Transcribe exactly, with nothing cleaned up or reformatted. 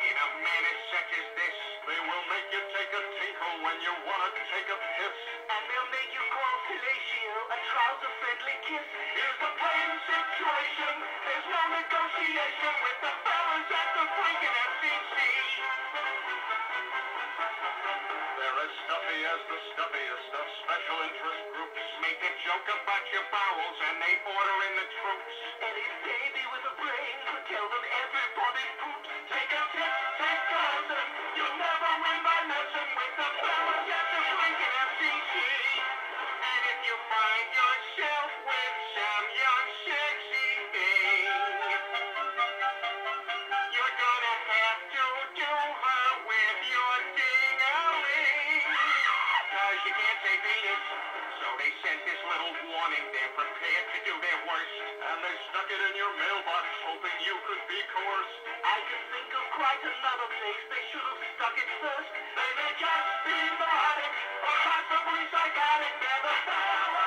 In a manner such as this, they will make you take a tinkle when you want to take a piss. And they'll make you call fellatio a trouser-friendly kiss. Here's the plain situation. There's no negotiation with the fellas at the freaking F C C. They're as stuffy as the stuffiest of special interest groups. Make a joke about your bowels and they order in the troops. Any baby with a brain could tell them everybody poops. Take a tip, take cousin. You'll never win by messing with the fellas at the freaking F C C. And if you find yourself with some young sexy thing, you're gonna have to do her with your ding-a-ling. Cause you can't say penis. So they sent this little warning. They're prepared to do their worst. And they stuck it in your mailbox hoping you could be coerced. I can think of quite another place they should have stuck it first. They may just be neurotic or possibly psychotic. They're the fellas